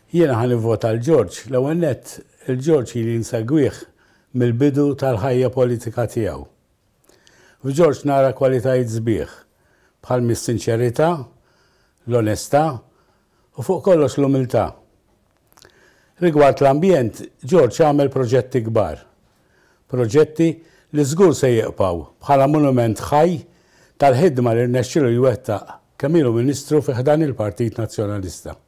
Jiena ħanivvota l-George, l-ewwel nett il-George li nsegwih mill-bidu tal-ħajja politika tiegħu. F'George nara kwalitajiet sbieħ bħal mis-sinċerità, l-onestà u fuq kollox l-umiltà. Rigward l-ambjent, George għamel proġetti kbar. Proġetti li żgur se jieqpaw bħala monument ħaj tal-ħidma li rnexxielu jwettaq kemm ilu Ministru fi ħdan il-Partit Nazzjonalista.